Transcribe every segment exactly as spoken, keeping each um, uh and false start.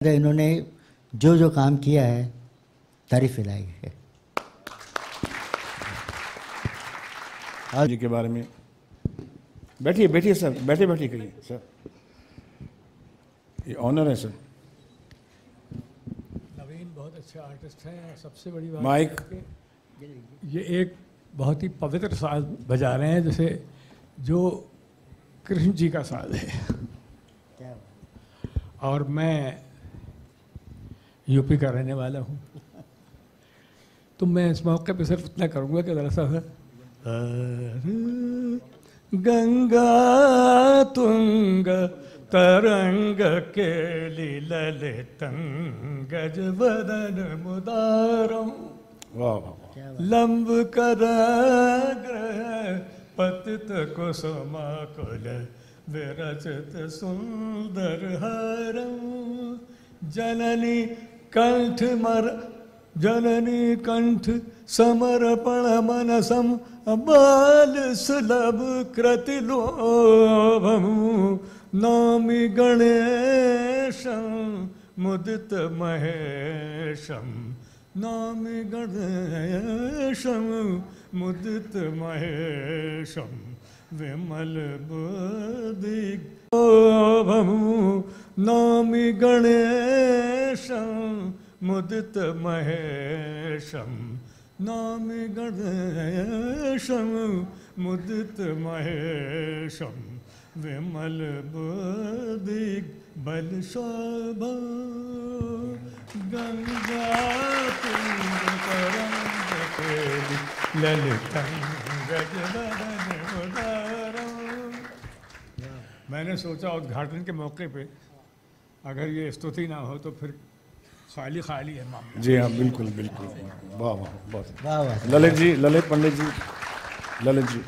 इन्होंने जो जो काम किया है तारीफ लायक है। जी के बारे में बैठिए बैठिए सर, बैठे बैठिए करिए सर, ये ऑनर है सर। नवीन बहुत अच्छे आर्टिस्ट हैं। सबसे बड़ी बात माइक, ये एक बहुत ही पवित्र साज बजा रहे हैं, जैसे जो कृष्ण जी का साज है। और मैं यूपी का रहने वाला हूँ, तो मैं इस मौके पे सिर्फ इतना करूँगा कि ज़रा सा गंगा तुंग तरंग केली ललितं गजवदन मुदारं वाह वाह, लंब कराग्र पतित कुसुमाकुल विरचित सुंदर हारं जननी कंठ मर जननी कंठ समर्पण मनसम बाल सुलभ कृतिलोभम नौमि गणेशं मुदित महेशं नौमि गणेशं मुदित महेशं विमल बुद्धि नौमि गणेशं मुदित महेशं नौमि गणेशं मुदित महेशं विमल बुद्धि बल शोभा गंगा तुंग तरंग केली ललितं गजवदन मुदारं। मैंने सोचा उद्घाटन के मौके पे अगर ये स्तुति ना हो तो फिर खाली खाली है मामला। जी हाँ बिल्कुल बिल्कुल, वाह वाह बहुत। वाह वाह। Lalit ji, Lalit Pandit ji, Lalit ji.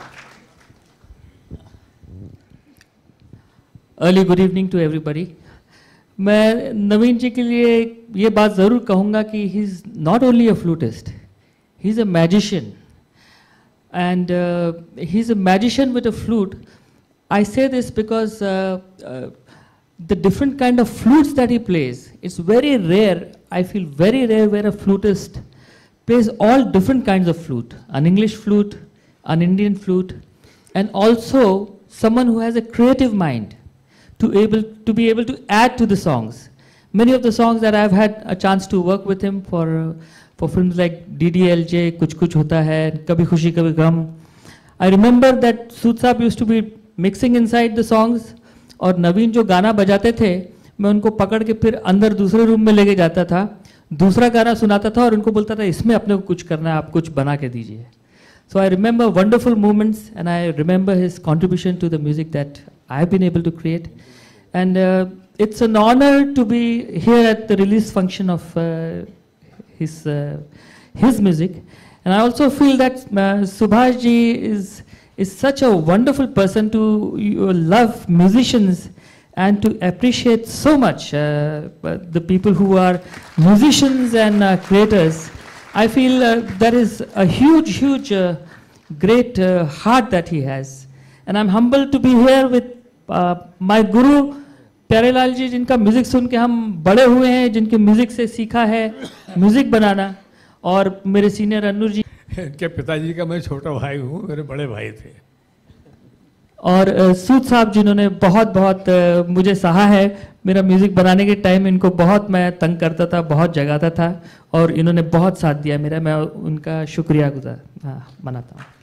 Early good evening to everybody. मैं नवीन जी के लिए ये बात ज़रूर कहूँगा कि he is not only a flutist, he is a magician and he is a magician with a flute. I say this because uh, uh, the different kind of flutes that he plays, it's very rare, I feel very rare where a flutist plays all different kinds of flute, an English flute, an Indian flute, and also someone who has a creative mind to able to be able to add to the songs. Many of the songs that I've had a chance to work with him for uh, for films like D D L J, Kuch Kuch Hota Hai, Kabhi Khushi Kabhi Gham. I remember that Sood Saab used to be mixing inside the songs, और नवीन जो गाना बजाते थे मैं उनको पकड़ के फिर अंदर दूसरे रूम में लेके जाता था, दूसरा गाना सुनाता था और उनको बोलता था इसमें अपने को कुछ करना है, आप कुछ बना के दीजिए. So I remember wonderful moments and I remember his contribution to the music that I have been able to create, and it's an honour to be here at the release function of his his music. And I also feel that Subhash ji is is such a wonderful person to uh, love musicians and to appreciate so much uh, the people who are musicians and uh, creators. I feel uh, there is a huge, huge, uh, great uh, heart that he has. And I'm humbled to be here with uh, my guru, Pyarelal ji, जिनका music सुन के हम बड़े हुए हैं, जिनके music से सीखा है म्यूज़िक बनाना, और मेरे सीनियर अन्नूर जी, इनके पिताजी का मैं छोटा भाई हूँ, मेरे बड़े भाई थे, और सूद साहब जिन्होंने बहुत बहुत uh, मुझे सहा है. मेरा म्यूज़िक बनाने के टाइम इनको बहुत मैं तंग करता था, बहुत जगाता था, और इन्होंने बहुत साथ दिया मेरा. मैं उनका शुक्रिया गुजार हाँ मनाता हूँ.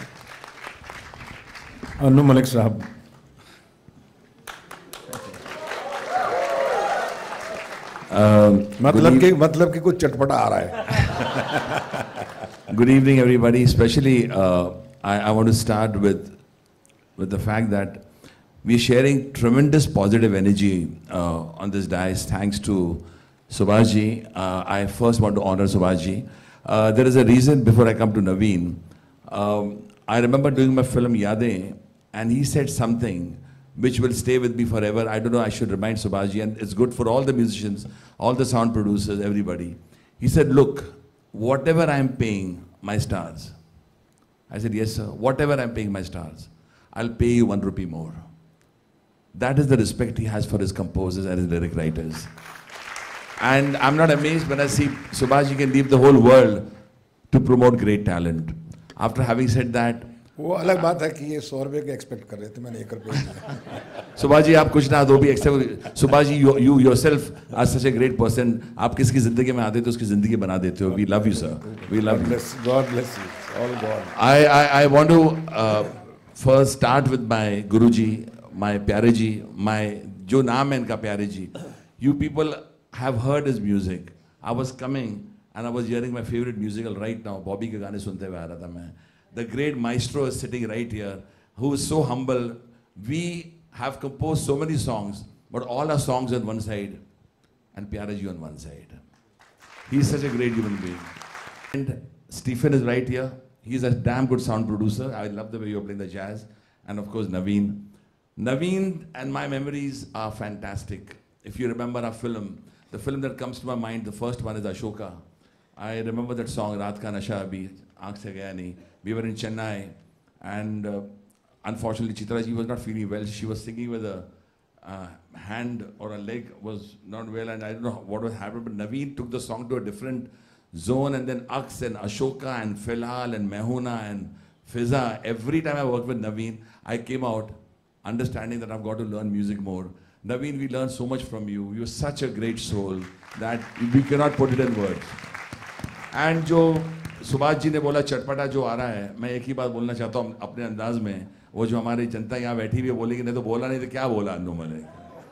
अन्नू मलिक साहब. मतलब कि मतलब कि कुछ चटपटा आ रहा है. Good evening, everybody. Especially, uh, I, I want to start with with the fact that we're sharing tremendous positive energy uh, on this dais. Thanks to Subhash ji. Uh, I first want to honor Subhash ji. Uh, there is a reason before I come to Naveen. Um, I remember doing my film Yadein, and he said something which will stay with me forever. I don't know, I should remind Subhash ji, and it's good for all the musicians, all the sound producers, everybody. He said, look, whatever I'm paying my stars. I said, yes, sir. Whatever I'm paying my stars, I'll pay you one rupee more. That is the respect he has for his composers and his lyric writers. And I'm not amazed when I see Subhash ji can leave the whole world to promote great talent. After having said that, वो अलग बात है कि ये सौ रुपये के expect कर रहे थे, मैंने एक रुपये दिया. सुभाष जी आप कुछ ना दो भी accept. Subhash ji you you yourself are such a great person. आप किसकी जिंदगी में आते तो उसकी जिंदगी बना देते हो. We love you sir. We love you. God bless you. All God. I I I want to uh, first start with my Guruji, my प्यारे जी, my जो नाम है इनका प्यारे जी. You people have heard his music. I was coming and I was hearing my favorite musical right now. Bobby के गाने सुनते हुए आ रहा था मैं. The great maestro is sitting right here, who is so humble. We have composed so many songs, but all our songs on one side, and Pyare ji on one side. He is such a great human being. And Stephen is right here. He is a damn good sound producer. I love the way you're playing the jazz. And of course, Naveen. Naveen and my memories are fantastic. If you remember our film, the film that comes to my mind, the first one is Ashoka. I remember that song, Raat Ka Nasha Abhi, Aankh Se Gaya Nahi. We were in Chennai, and uh, unfortunately, Chitra ji was not feeling well. She was singing with a uh, hand or a leg was not well, and I don't know what was happening. But Naveen took the song to a different zone, and then Aks and Ashoka and Filhal and Mehuna and Fiza. Every time I worked with Naveen, I came out understanding that I've got to learn music more. Naveen, we learned so much from you. You're such a great soul that we cannot put it in words. And जो सुभाष जी ने बोला चटपटा जो आ रहा है, मैं एक ही बात बोलना चाहता हूँ अपने अंदाज में. वो जो हमारी जनता यहाँ बैठी हुई है बोलेगी नहीं तो बोला नहीं तो क्या बोला अनुमल ने.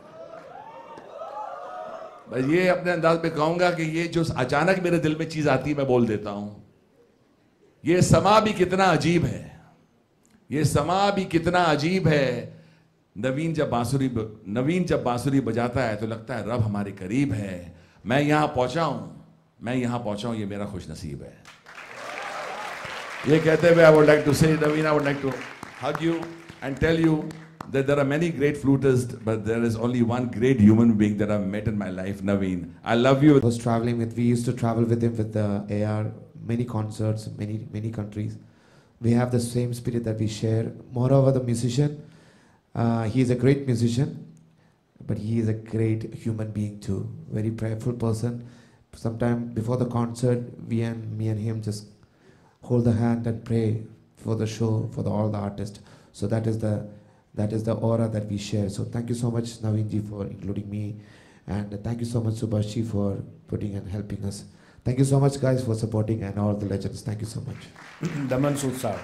बस ये अपने अंदाज में कहूँगा कि ये जो अचानक मेरे दिल में चीज़ आती है मैं बोल देता हूँ. ये समा भी कितना अजीब है, ये समा भी कितना अजीब है. नवीन जब बांसुरी नवीन जब बांसुरी बजाता है तो लगता है रब हमारे करीब है. मैं यहाँ पहुँचा हूँ, मैं यहाँ पहुँचा हूँ, ये मेरा खुश नसीब है. ये कहते हुए I would like to say, Naveen, I would like to hug you and tell you that there are many great flutists, but there is only one great human being that I've met in my life, Naveen. I love you. I was traveling with, we used to travel with him with the A R, many concerts, many, many countries. We have the same spirit that we share. Moreover, the musician, uh, he is a great musician, but he is a great human being too. Very prayerful person. Sometime before the concert, we and me and him just hold the hand and pray for the show, for the, all the artists. So that is the that is the aura that we share. So thank you so much, Naveen ji, for including me, and thank you so much, Subhash ji, for putting and helping us. Thank you so much, guys, for supporting and all the legends. Thank you so much. दमन सूद साहब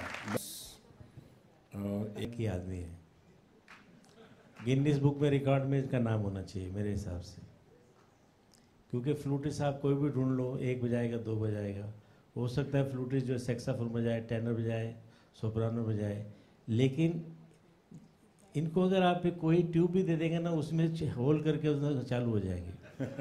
एक ही आदमी है. Guinness book में record में इसका नाम होना चाहिए मेरे हिसाब से, क्योंकि फ्लूटिस्ट आप कोई भी ढूंढ लो, एक बजाएगा दो बजाएगा. हो सकता है फ्लूटिस्ट जो सेक्साफोन बजाए, टेनर बजाए, सोप्रानो बजाए, लेकिन इनको अगर आप कोई ट्यूब भी दे देंगे ना, उसमें होल करके उसमें चालू हो जाएंगे.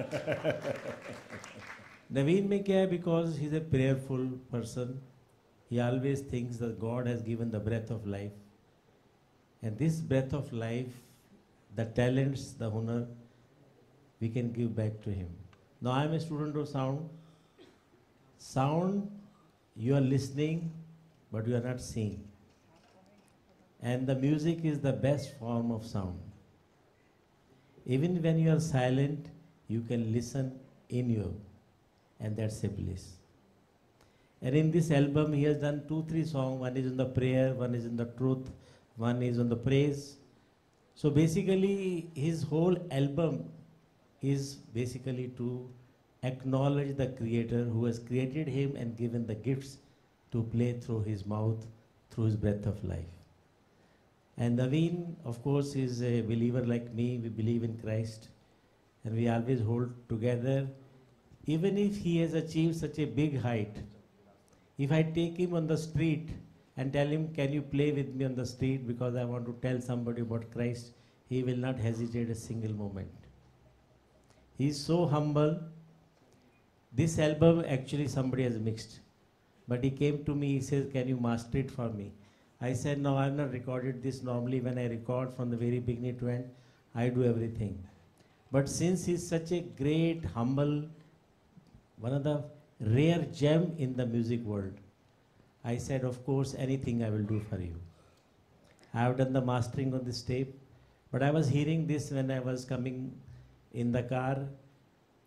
नवीन में क्या है, because he is a prayerful person. He always thinks that God has given the breath of life, and this breath of life, the talents, the हुनर, we can give back to him. Now I am a student of sound. Sound, you are listening, but you are not seeing. And the music is the best form of sound. Even when you are silent, you can listen in you, and that's a bliss. And in this album, he has done two, three songs. One is on the prayer, one is on the truth, one is on the praise. So basically, his whole album is basically to acknowledge the Creator who has created him and given the gifts to play through his mouth, through his breath of life. And Naveen, of course, is a believer like me. We believe in Christ, and we always hold together. Even if he has achieved such a big height, if I take him on the street and tell him, can you play with me on the street because I want to tell somebody about Christ, he will not hesitate a single moment. He is so humble. This album actually somebody has mixed, but he came to me, he says, can you master it for me? I said, no, I have not recorded this. Normally when I record from the very beginning to end, I do everything. But since he's such a great, humble, one of the rare gem in the music world, I said, of course, anything I will do for you. I have done the mastering on this tape, but I was hearing this when I was coming in the car.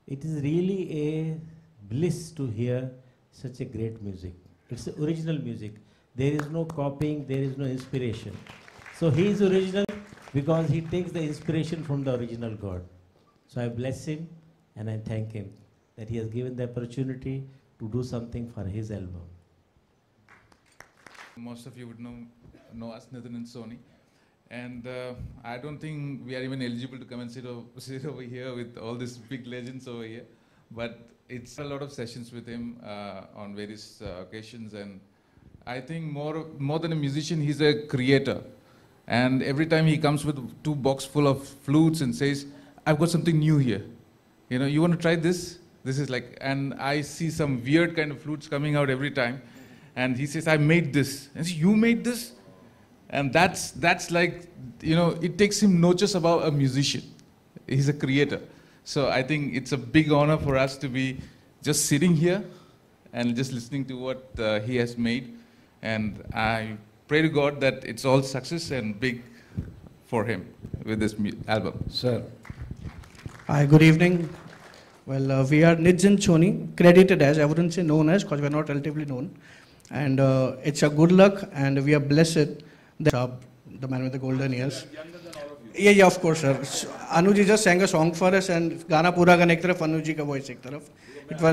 It is really a bliss to hear such a great music. It's original music. There is no copying, there is no inspiration. So he is original because he takes the inspiration from the original God. So I bless him and I thank him that he has given the opportunity to do something for his album. Most of you would know, know us, Nitin and Sony. And uh, I don't think we are even eligible to come and sit, over, sit over here with all these big legends over here. But it's a lot of sessions with him uh, on various uh, occasions. And I think more, more than a musician, he's a creator. And every time he comes with two box full of flutes and says, I've got something new here. You know, you want to try this? This is like, and I see some weird kind of flutes coming out every time. And he says, I made this. And I say, you made this? And that's, that's like, you know, it takes him notice about a musician. He's a creator. So I think it's a big honor for us to be just sitting here and just listening to what uh, he has made. And I pray to God that it's all success and big for him with this mu- album. Sir. Hi, good evening. Well, uh, we are Nitin Choni, credited as, I wouldn't say known as, because we're not relatively known. And uh, it's a good luck, and we are blessed that uh, the man with the golden ears. Yeah, yeah, of course, sir. Anuji just sang a song for us, and Gana pura ka ek taraf, Anuji ka voice ek taraf. It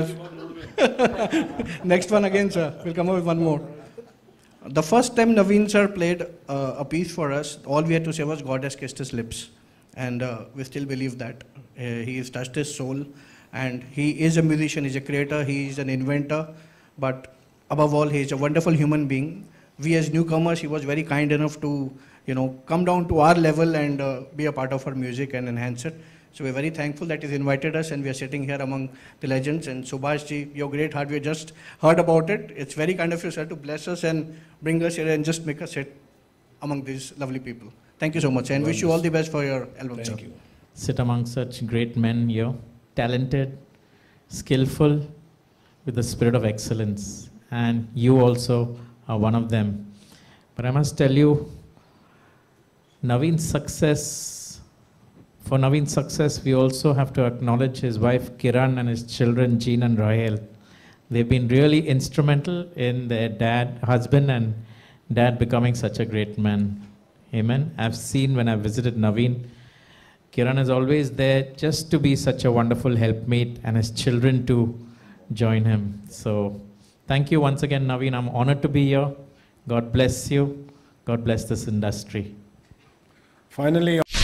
was next one again, sir. We'll come up with one more. The first time Naveen sir played uh, a piece for us, all we had to say was God has kissed his lips, and uh, we still believe that uh, he has touched his soul, and he is a musician, he's a creator, he is an inventor, but above all, he is a wonderful human being. We as newcomers, he was very kind enough to, you know, come down to our level and uh, be a part of our music and enhance it. So we're very thankful that he's invited us, and we are sitting here among the legends. And Subhash ji, your great heart, we just heard about it. It's very kind of you, sir, to bless us and bring us here and just make us sit among these lovely people. Thank you so much, and wish you all the best for your album, Thank sir. you. Sit among such great men here, talented, skillful, with the spirit of excellence. And you also are one of them. But I must tell you, Naveen's success, for Naveen's success, we also have to acknowledge his wife Kiran and his children Jean and Rahel. They've been really instrumental in their dad, husband and dad becoming such a great man. Amen. I've seen when I visited Naveen, Kiran is always there just to be such a wonderful helpmate, and his children to join him. So thank you once again, Naveen. I'm honored to be here. God bless you. God bless this industry. Finally.